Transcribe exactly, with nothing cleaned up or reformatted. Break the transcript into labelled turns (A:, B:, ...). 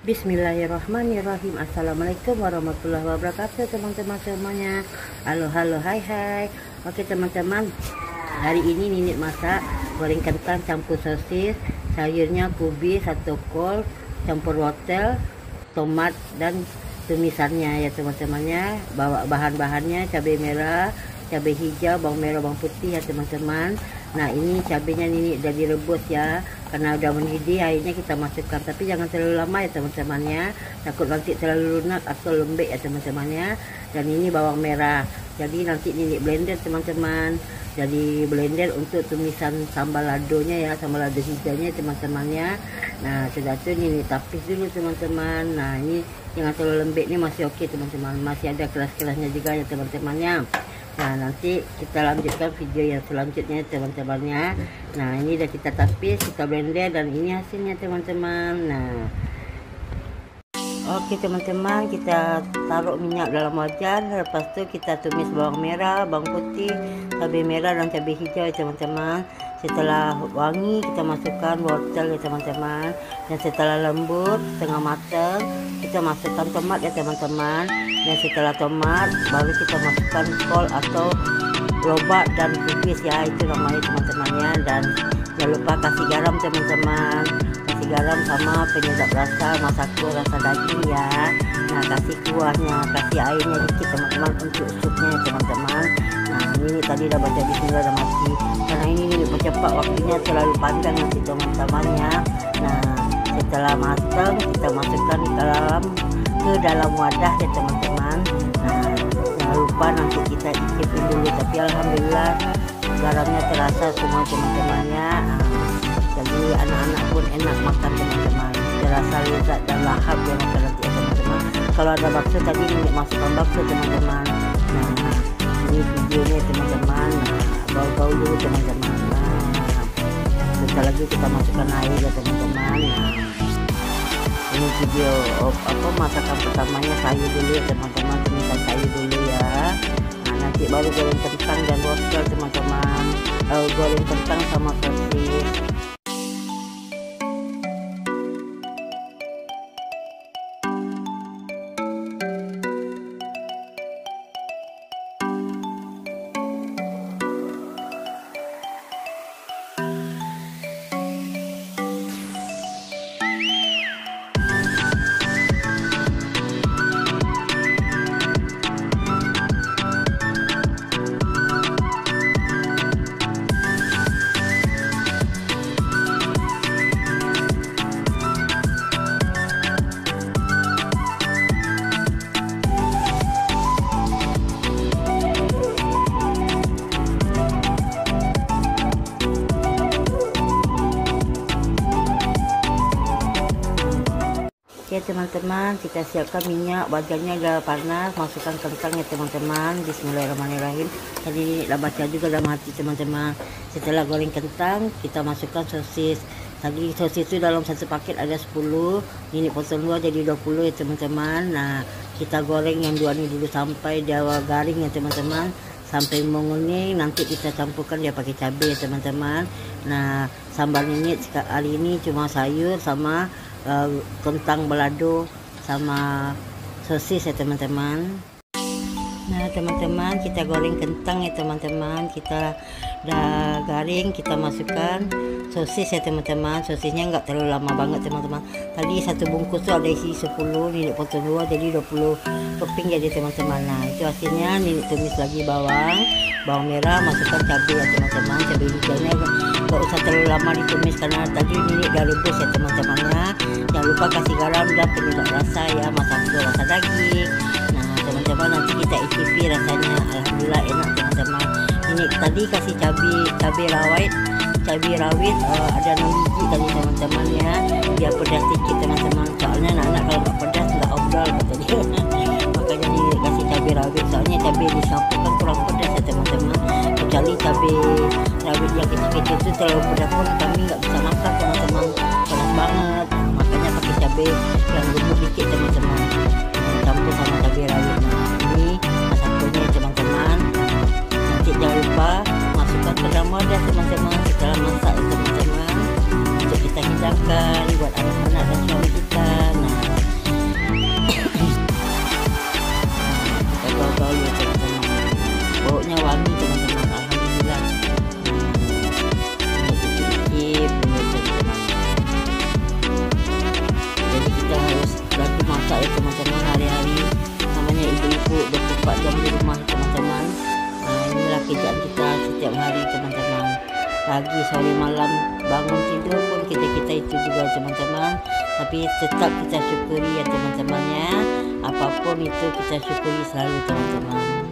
A: Bismillahirrahmanirrahim. Assalamualaikum warahmatullahi wabarakatuh teman-teman semuanya. Halo halo hai hai. Oke teman-teman, hari ini Ninik masak goreng kentang campur sosis, sayurnya kubis, satu kol, campur wortel, tomat dan tumisannya ya teman-temannya. Bawa bahan-bahannya cabai merah, cabai hijau, bawang merah, bawang putih ya teman-teman. Nah ini cabenya Ninik udah direbus ya, karena udah mendidih. Akhirnya kita masukkan, tapi jangan terlalu lama ya teman-temannya, takut nanti terlalu lunak atau lembek ya teman-temannya. Dan ini bawang merah, jadi nanti Ninik blender teman-teman. Jadi blender untuk tumisan sambal ladonya ya, sambal lado hijaunya teman-temannya. Nah sudah tuh Ninik tapis dulu teman-teman. Nah ini jangan terlalu lembek, ini masih oke teman-teman, masih ada keras-kerasnya juga ya teman-temannya. Nah nanti kita lanjutkan video yang selanjutnya teman-temannya. Nah ini udah kita tapis, kita blender, dan ini hasilnya teman-teman. Nah oke teman-teman, kita taruh minyak dalam wajan. Lepas itu kita tumis bawang merah, bawang putih, cabai merah dan cabai hijau ya teman-teman. Setelah wangi kita masukkan wortel ya teman-teman. Dan setelah lembut setengah matang kita masukkan tomat ya teman-teman. Dan setelah tomat baru kita masukkan kol atau lobak dan kubis ya, itu namanya teman-temannya. Dan jangan lupa kasih garam teman-teman, kasih garam sama penyedap rasa masako rasa daging ya. Nah kasih kuahnya, kasih airnya dikit teman-teman untuk supnya ya teman-teman. Nah ini tadi udah baca bismillah udah mati, karena ini ini bercepat waktunya terlalu panjang nanti teman-temannya. Nah setelah matang kita masukkan ke dalam ke dalam wadah ya teman-teman. Nah jangan lupa nanti kita icipin dulu, tapi alhamdulillah garamnya terasa semua teman-temannya. Nah, jadi anak-anak pun enak makan teman-teman, terasa lezat dan lahap ya makan nanti ya teman-teman. Kalau ada bakso tadi ini masukkan bakso teman-teman. Nah ini videonya teman-teman. Nah bau-bau dulu teman-teman. Nah setelah lagi kita masukkan air ya teman-teman. Nah ini video oh, apa masakan pertamanya sayur dulu ya teman-teman, tumisan sayur dulu ya. Nah nanti baru goreng kentang dan wortel teman-teman, uh, goreng kentang sama sosis. Oke teman-teman, kita siapkan minyak, wajannya udah panas, masukkan kentang ya teman-teman. Bismillahirrahmanirrahim. Tadi udah baca juga dalam hati teman-teman. Setelah goreng kentang kita masukkan sosis. Tadi sosis itu dalam satu paket ada sepuluh, ini potong dua jadi dua puluh ya teman-teman. Nah kita goreng yang dua ini dulu sampai dia garing ya teman-teman, sampai menguning. Nanti kita campurkan dia pakai cabai ya teman-teman. Nah sambal ini kali ini cuma sayur sama uh, kentang balado sama sosis ya teman-teman. Nah teman-teman, kita goreng kentang ya teman-teman, kita udah garing, kita masukkan sosis ya teman-teman. Sosisnya nggak terlalu lama banget teman-teman. Tadi satu bungkus tuh ada isi sepuluh, Ninik potong dua jadi dua puluh keping jadi teman-teman. Nah itu hasilnya. Ninik tumis lagi bawang bawang merah, masukkan cabai ya teman-teman. Cabai hijaunya nggak usah terlalu lama ditumis karena tadi Ninik udah rebus ya teman-temannya. Jangan lupa kasih garam dan penyedap rasa ya, masako rasa daging. Nah teman-teman nanti kita icipi rasanya, alhamdulillah enak teman-teman. Ini tadi kasih cabai cabai rawit cabai rawit uh, ada enam biji tadi teman-teman ya, biar pedas sedikit teman-teman, soalnya anak-anak kalau nggak pedas nggak obral kata dia. Makanya ini kasih cabai rawit, soalnya cabai di samping kan kurang pedas ya teman-teman, kecuali cabai rawit yang kecil-kecil itu terlalu pedas pun kami nggak bisa makan teman-teman, pedas banget. Makanya pakai cabai yang lembut dikit teman-teman, campur sama cabai rawit. Nah ini masakannya teman-teman. Nanti jangan lupa masukkan ke dalam wadah teman-teman setelah masak teman-teman, untuk kita hidangkan buat anak-anak dan suami kita. Nah setiap hari teman-teman. Pagi, sore, malam, bangun tidur pun kita-kita itu juga teman-teman. Tapi tetap kita syukuri ya teman-teman ya. Apapun itu kita syukuri selalu teman-teman.